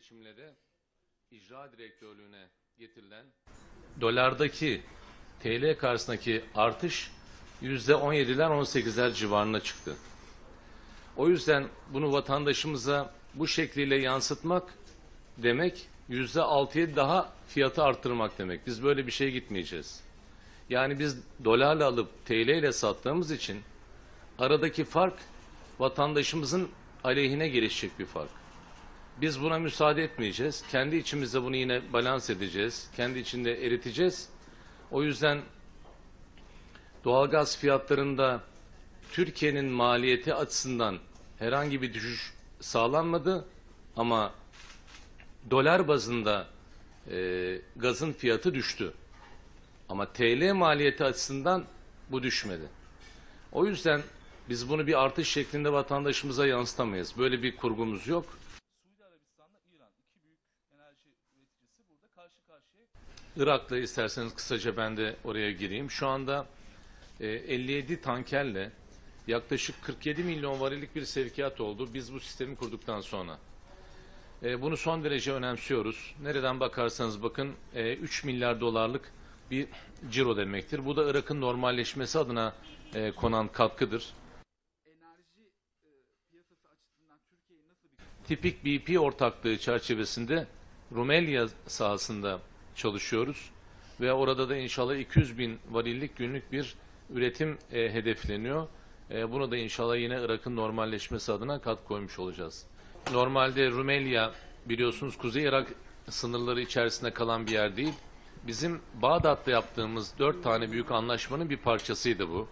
seçimle de icra direktörlüğüne getirilen dolardaki TL karşısındaki artış %17'ler 18'ler civarına çıktı. O yüzden bunu vatandaşımıza bu şekliyle yansıtmak demek %6'ya daha fiyatı arttırmak demek. Biz böyle bir şeye gitmeyeceğiz. Yani biz dolarla alıp TL ile sattığımız için aradaki fark vatandaşımızın aleyhine gelişecek bir fark. Biz buna müsaade etmeyeceğiz. Kendi içimizde bunu yine balans edeceğiz. Kendi içinde eriteceğiz. O yüzden doğalgaz fiyatlarında Türkiye'nin maliyeti açısından herhangi bir düşüş sağlanmadı ama dolar bazında gazın fiyatı düştü. Ama TL maliyeti açısından bu düşmedi. O yüzden biz bunu bir artış şeklinde vatandaşımıza yansıtamayız. Böyle bir kurgumuz yok. Suudi Arabistan'la İran iki büyük enerji üreticisi burada karşı karşıya. Irak'la isterseniz kısaca ben de oraya gireyim. Şu anda 57 tankerle yaklaşık 47 milyon varillik bir sevkiyat oldu. Biz bu sistemi kurduktan sonra. Bunu son derece önemsiyoruz. Nereden bakarsanız bakın 3 milyar dolarlık bir ciro demektir. Bu da Irak'ın normalleşmesi adına konan katkıdır. Enerji piyasası açısından Türkiye'yi nasıl bir... Tipik BP ortaklığı çerçevesinde Rumelya sahasında çalışıyoruz. Ve orada da inşallah 200 bin varillik günlük bir üretim hedefleniyor. Bunu da inşallah yine Irak'ın normalleşmesi adına katkı koymuş olacağız. Normalde Rumelya biliyorsunuz Kuzey Irak sınırları içerisinde kalan bir yer değil. Bizim Bağdat'ta yaptığımız 4 tane büyük anlaşmanın bir parçasıydı bu.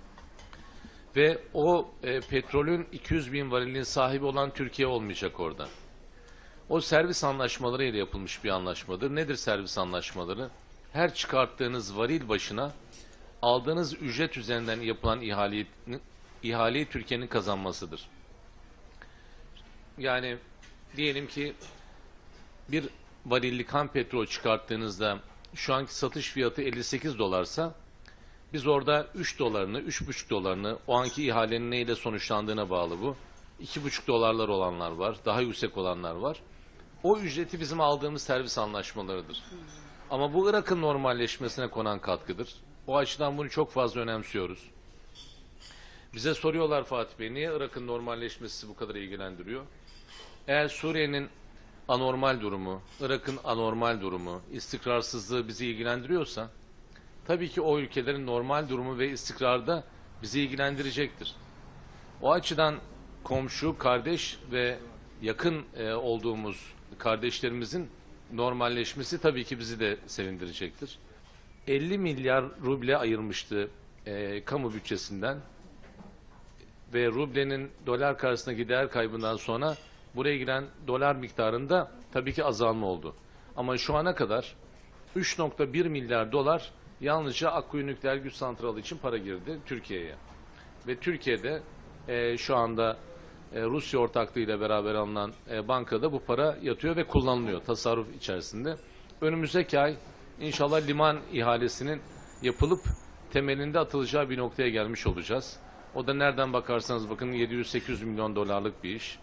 Ve o petrolün 200 bin varilin sahibi olan Türkiye olmayacak orada. O servis anlaşmalarıyla yapılmış bir anlaşmadır. Nedir servis anlaşmaları? Her çıkarttığınız varil başına aldığınız ücret üzerinden yapılan ihaleyi Türkiye'nin kazanmasıdır. Yani diyelim ki bir varillik ham petrol çıkarttığınızda şu anki satış fiyatı 58 dolarsa biz orada 3 dolarını, 3,5 dolarını o anki ihalenin neyle sonuçlandığına bağlı bu. 2,5 dolarlar olanlar var, daha yüksek olanlar var. O ücreti bizim aldığımız servis anlaşmalarıdır. Ama bu Irak'ın normalleşmesine konan katkıdır. O açıdan bunu çok fazla önemsiyoruz. Bize soruyorlar Fatih Bey, niye Irak'ın normalleşmesi bu kadar ilgilendiriyor? Eğer Suriye'nin anormal durumu, Irak'ın anormal durumu, istikrarsızlığı bizi ilgilendiriyorsa, tabii ki o ülkelerin normal durumu ve istikrarı da bizi ilgilendirecektir. O açıdan komşu, kardeş ve yakın olduğumuz kardeşlerimizin normalleşmesi tabii ki bizi de sevindirecektir. 50 milyar ruble ayırmıştı kamu bütçesinden ve rublenin dolar karşısındaki değer kaybından sonra buraya giren dolar miktarında tabii ki azalma oldu. Ama şu ana kadar 3,1 milyar dolar yalnızca Akkuyu Nükleer Güç Santralı için para girdi Türkiye'ye. Ve Türkiye'de şu anda Rusya ortaklığıyla beraber alınan bankada bu para yatıyor ve kullanılıyor tasarruf içerisinde. Önümüzdeki ay inşallah liman ihalesinin yapılıp temelinde atılacağı bir noktaya gelmiş olacağız. O da nereden bakarsanız bakın 700-800 milyon dolarlık bir iş.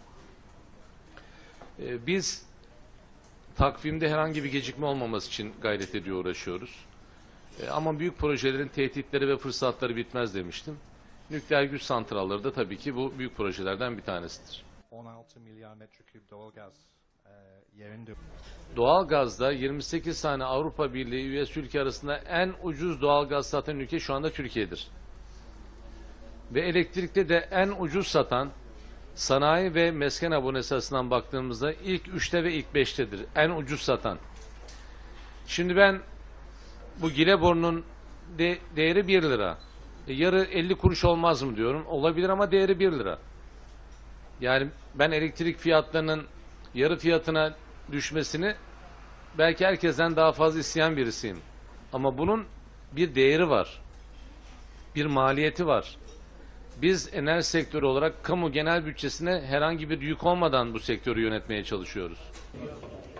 Biz takvimde herhangi bir gecikme olmaması için gayret ediyor, uğraşıyoruz. Ama büyük projelerin tehditleri ve fırsatları bitmez demiştim. Nükleer güç santralları da tabii ki bu büyük projelerden bir tanesidir. 16 milyar metreküp doğalgaz yerinde. Doğalgazda 28 tane Avrupa Birliği üyesi ülke arasında en ucuz doğalgaz satan ülke şu anda Türkiye'dir. Ve elektrikte de en ucuz satan sanayi ve mesken abonesi açısından baktığımızda ilk 3'te ve ilk 5'tedir. En ucuz satan. Şimdi ben bu Girebor'un değeri 1 lira. Yarı 50 kuruş olmaz mı diyorum. Olabilir ama değeri 1 lira. Yani ben elektrik fiyatlarının yarı fiyatına düşmesini belki herkesten daha fazla isteyen birisiyim. Ama bunun bir değeri var. Bir maliyeti var. Biz enerji sektörü olarak kamu genel bütçesine herhangi bir yük olmadan bu sektörü yönetmeye çalışıyoruz.